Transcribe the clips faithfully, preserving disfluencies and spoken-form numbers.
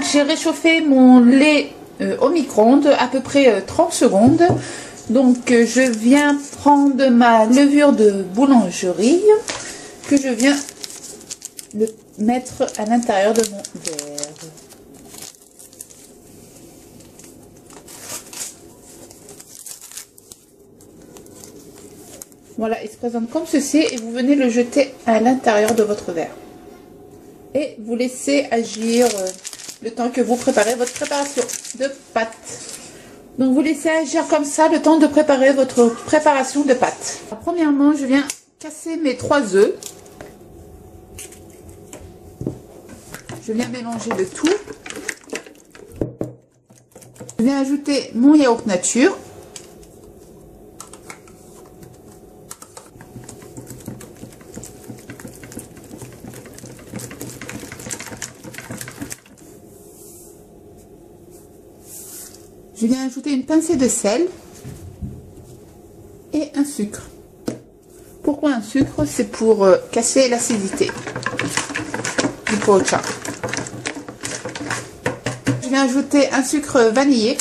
j'ai réchauffé mon lait euh, au micro-ondes à peu près euh, trente secondes. Donc euh, je viens prendre ma levure de boulangerie que je viens le mettre à l'intérieur de mon verre. Voilà, il se présente comme ceci et vous venez le jeter à l'intérieur de votre verre. Et vous laissez agir euh, le temps que vous préparez votre préparation de pâte. Donc vous laissez agir comme ça le temps de préparer votre préparation de pâte. Alors, premièrement, je viens casser mes trois œufs. Je viens mélanger le tout. Je viens ajouter mon yaourt nature. Je viens ajouter une pincée de sel et un sucre. Pourquoi un sucre? C'est pour euh, casser l'acidité du pocha. Je viens ajouter un sucre vanillé.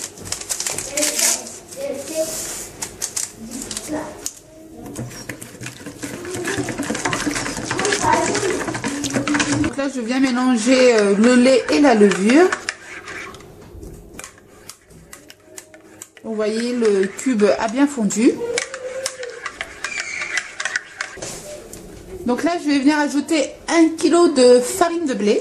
Donc là, je viens mélanger euh, le lait et la levure. Vous voyez, le cube a bien fondu. Donc là, je vais venir ajouter un kilo de farine de blé.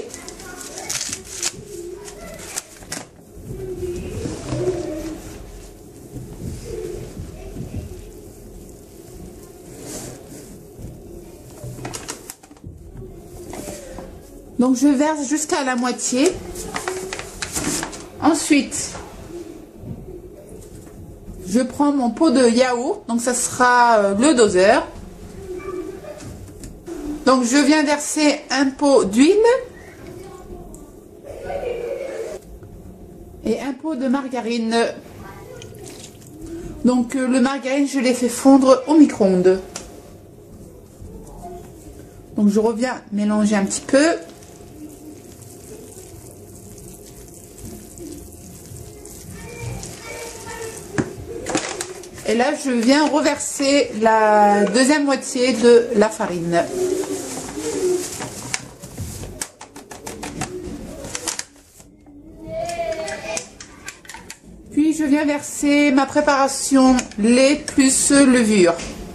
Donc je verse jusqu'à la moitié. Ensuite, je prends mon pot de yaourt, donc ça sera euh, le doseur. Donc je viens verser un pot d'huile et un pot de margarine. Donc euh, le margarine, je l'ai fait fondre au micro-ondes. Donc je reviens mélanger un petit peu. Et là, je viens reverser la deuxième moitié de la farine. Puis, je viens verser ma préparation lait plus levure.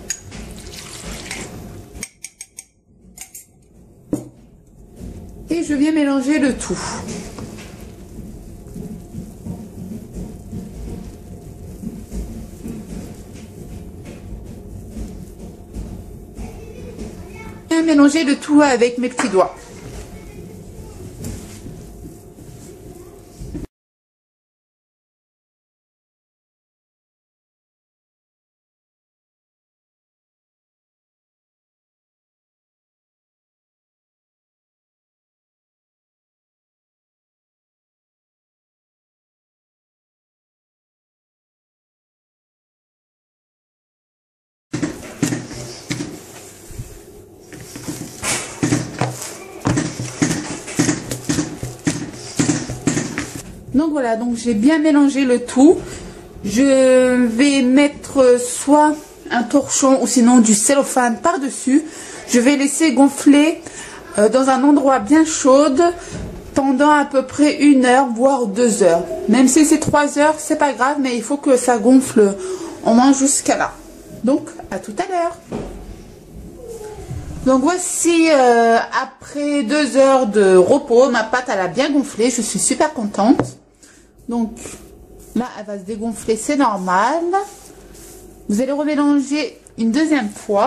Et je viens mélanger le tout. Mélanger le tout avec mes petits doigts. Donc voilà, donc j'ai bien mélangé le tout. Je vais mettre soit un torchon ou sinon du cellophane par-dessus. Je vais laisser gonfler euh, dans un endroit bien chaud pendant à peu près une heure, voire deux heures. Même si c'est trois heures, c'est pas grave, mais il faut que ça gonfle au moins jusqu'à là. Donc, à tout à l'heure. Donc voici, euh, après deux heures de repos, ma pâte elle a bien gonflé. Je suis super contente. Donc là, elle va se dégonfler, c'est normal. Vous allez remélanger une deuxième fois.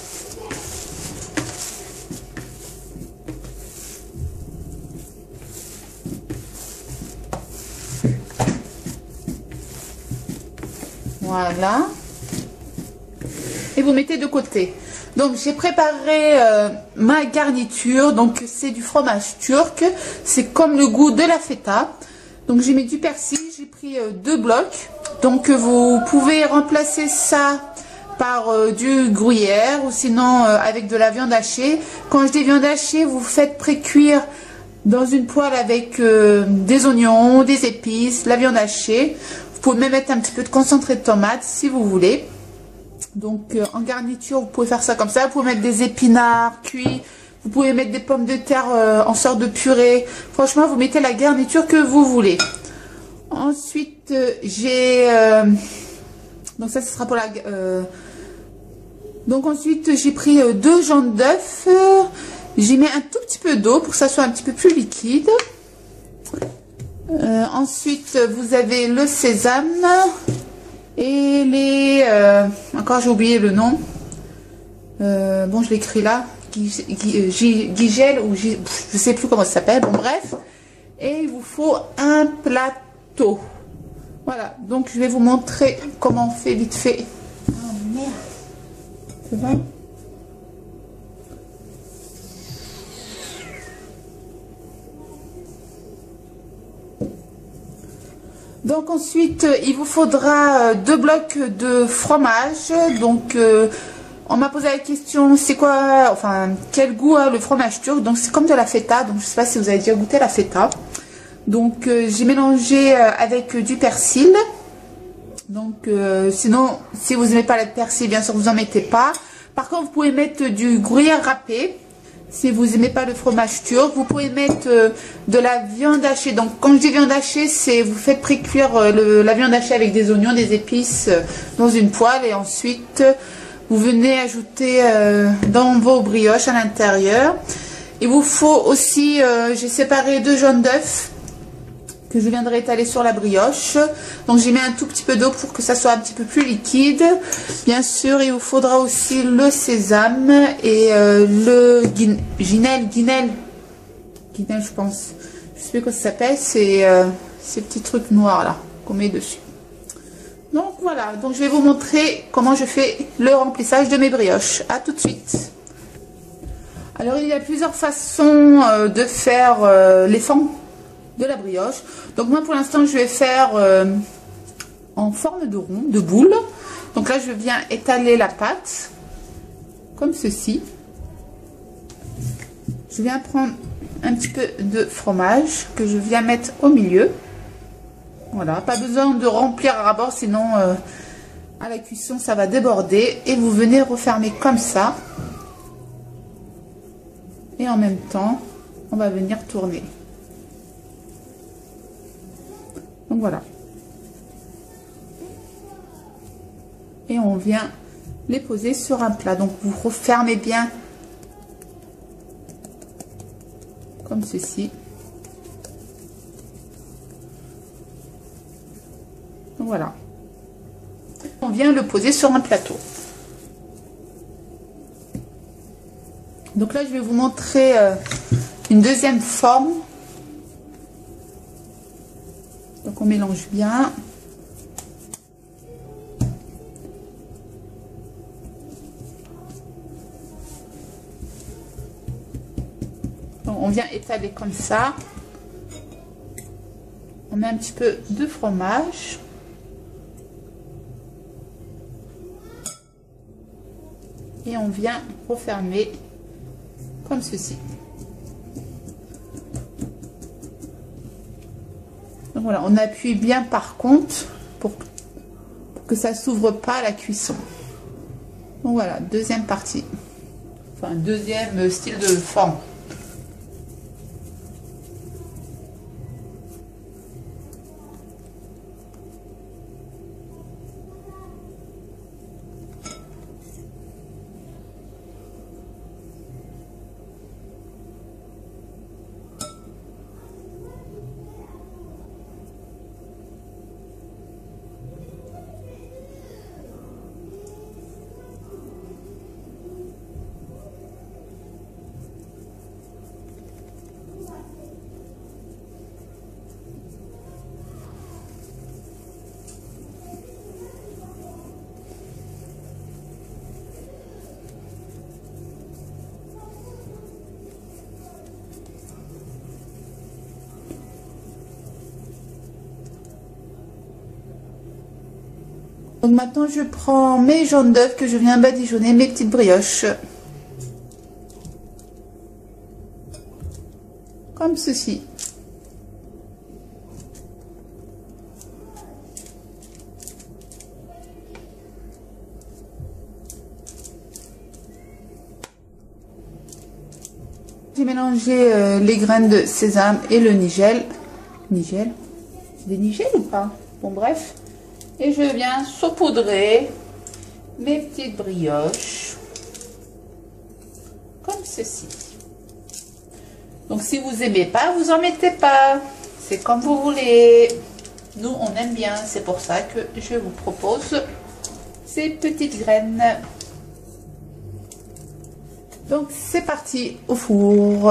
Voilà. Et vous mettez de côté. Donc j'ai préparé euh, ma garniture. Donc c'est du fromage turc. C'est comme le goût de la feta. Donc j'ai mis du persil, j'ai pris euh, deux blocs. Donc euh, vous pouvez remplacer ça par euh, du gruyère ou sinon euh, avec de la viande hachée. Quand je dis viande hachée, vous faites pré-cuire dans une poêle avec euh, des oignons, des épices, la viande hachée. Vous pouvez même mettre un petit peu de concentré de tomate si vous voulez. Donc euh, en garniture, vous pouvez faire ça comme ça. Vous pouvez mettre des épinards cuits. Vous pouvez mettre des pommes de terre euh, en sorte de purée. Franchement, vous mettez la garniture que vous voulez. Ensuite, euh, j'ai... Euh, donc ça, ce sera pour la... Euh, donc ensuite, j'ai pris euh, deux jaunes d'œufs. Euh, J'y mets un tout petit peu d'eau pour que ça soit un petit peu plus liquide. Euh, ensuite, vous avez le sésame et les... Euh, encore, j'ai oublié le nom. Euh, bon, je l'écris là. Gigel ou je ne sais plus comment ça s'appelle. Bon, bref. Et il vous faut un plateau. Voilà. Donc, je vais vous montrer comment on fait vite fait. Oh merde. C'est bon? Donc ensuite, il vous faudra deux blocs de fromage. Donc, euh, on m'a posé la question, c'est quoi, enfin, quel goût a le fromage turc? Donc, c'est comme de la feta. Donc, je ne sais pas si vous avez déjà goûté la feta. Donc, euh, j'ai mélangé euh, avec du persil. Donc, euh, sinon, si vous n'aimez pas le persil, bien sûr, vous n'en mettez pas. Par contre, vous pouvez mettre du gruyère râpé. Si vous n'aimez pas le fromage turc, vous pouvez mettre euh, de la viande hachée. Donc, quand je dis viande hachée, c'est vous faites pré-cuire euh, le- la viande hachée avec des oignons, des épices euh, dans une poêle. Et ensuite, vous venez ajouter euh, dans vos brioches à l'intérieur. Il vous faut aussi, euh, j'ai séparé deux jaunes d'œufs que je viendrai étaler sur la brioche. Donc j'y mets un tout petit peu d'eau pour que ça soit un petit peu plus liquide. Bien sûr, il vous faudra aussi le sésame et euh, le guin ginel, guinel, guinel je pense. Je sais plus comment ça s'appelle, c'est euh, ces petits trucs noirs là qu'on met dessus. Donc voilà, donc je vais vous montrer comment je fais le remplissage de mes brioches. À tout de suite. Alors il y a plusieurs façons euh, de faire euh, les formes de la brioche. Donc moi pour l'instant je vais faire euh, en forme de rond, de boule. Donc là je viens étaler la pâte comme ceci. Je viens prendre un petit peu de fromage que je viens mettre au milieu. Voilà, pas besoin de remplir à ras-bord, sinon euh, à la cuisson ça va déborder. Et vous venez refermer comme ça. Et en même temps on va venir tourner. Donc voilà. Et on vient les poser sur un plat. Donc vous refermez bien comme ceci. Donc voilà. On vient le poser sur un plateau. Donc là je vais vous montrer euh, une deuxième forme. Donc on mélange bien. Donc on vient étaler comme ça. On met un petit peu de fromage. Et on vient refermer comme ceci. Donc voilà, on appuie bien par contre pour que ça s'ouvre pas à la cuisson. Donc voilà, deuxième partie. Enfin, deuxième style de forme. Donc maintenant je prends mes jaunes d'œufs que je viens badigeonner, mes petites brioches. comme ceci. J'ai mélangé euh, les graines de sésame et le nigel. Nigel? Des nigel ou pas? Bon bref. Et je viens saupoudrer mes petites brioches. Comme ceci. Donc si vous aimez pas, vous en mettez pas. C'est comme vous voulez. Nous, on aime bien. C'est pour ça que je vous propose ces petites graines. Donc c'est parti au four.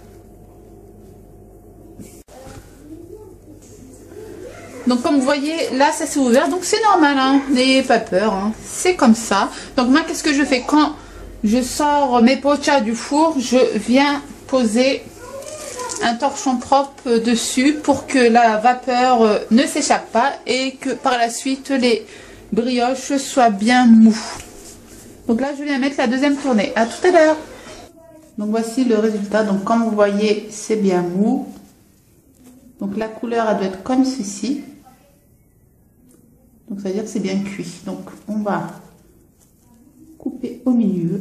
Donc comme vous voyez, là ça s'est ouvert, donc c'est normal, hein, n'ayez pas peur, hein. C'est comme ça. Donc moi qu'est-ce que je fais quand je sors mes pochas du four? Je viens poser un torchon propre dessus pour que la vapeur ne s'échappe pas et que par la suite les brioches soient bien mous. Donc là je viens mettre la deuxième tournée. À tout à l'heure. Donc voici le résultat. Donc comme vous voyez, c'est bien mou. Donc la couleur elle doit être comme ceci. Donc ça veut dire que c'est bien cuit. Donc on va couper au milieu.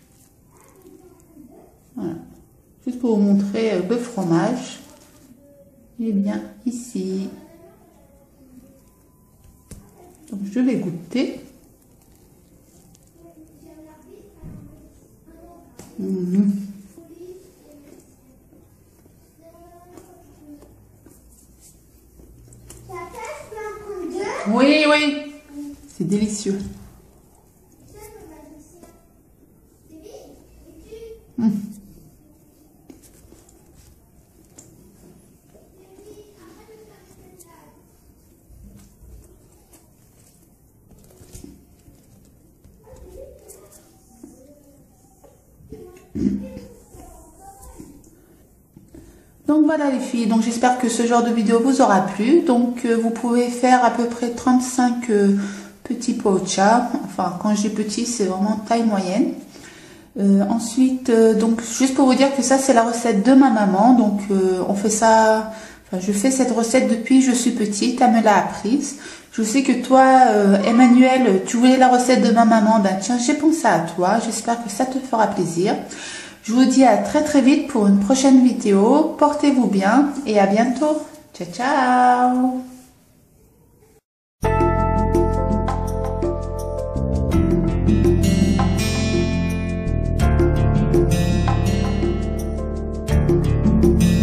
Voilà. Juste pour vous montrer le fromage. Il est bien ici. Donc je vais goûter. Mmh. Oui, oui, c'est délicieux. Mmh. Donc voilà les filles, donc j'espère que ce genre de vidéo vous aura plu. Donc euh, vous pouvez faire à peu près trente-cinq euh, petits pochas. Enfin quand je dis petit, c'est vraiment taille moyenne. Euh, ensuite, euh, donc juste pour vous dire que ça c'est la recette de ma maman. Donc euh, on fait ça, enfin je fais cette recette depuis que je suis petite, elle me l'a apprise. Je sais que toi euh, Emmanuel, tu voulais la recette de ma maman, ben tiens j'ai pensé à toi, j'espère que ça te fera plaisir. Je vous dis à très très vite pour une prochaine vidéo. Portez-vous bien et à bientôt. Ciao, ciao! Thank you.